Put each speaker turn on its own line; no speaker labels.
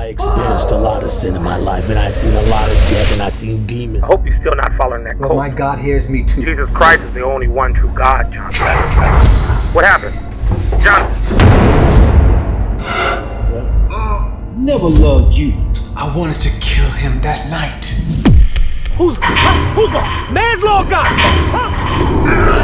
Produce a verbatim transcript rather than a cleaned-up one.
experienced a lot of sin in my life, and I seen a lot of death, and I seen demons.
I hope you're still not following that code.
Well, my God hears me too.
Jesus Christ is the only one true God, John. What happened? John?
Never loved you.
I wanted to kill him that night.
Who's, huh? Who's law? Man's law, God! Huh?